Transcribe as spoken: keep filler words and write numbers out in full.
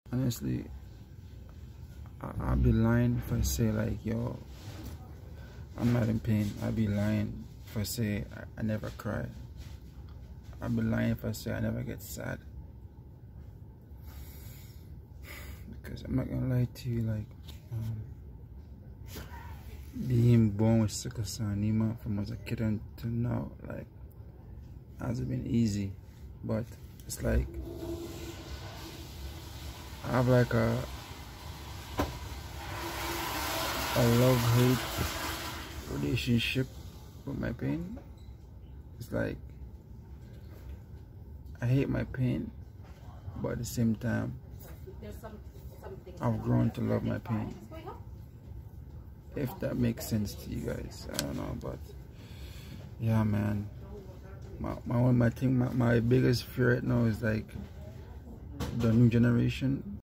honestly, I, I'll be lying if I say like, yo, I'm not in pain. I'll be lying if I say I, I never cry. I'll be lying if I say I never get sad. Because I'm not gonna lie to you, like, um, being born with sickle cell anemia from as a kid until now, like, hasn't been easy. But it's like I have like a a love-hate relationship with my pain. It's like I hate my pain, but at the same time I've grown to love my pain. If that makes sense to you guys, I don't know, but yeah, man. My my one my thing my, my biggest fear right now is like the new generation.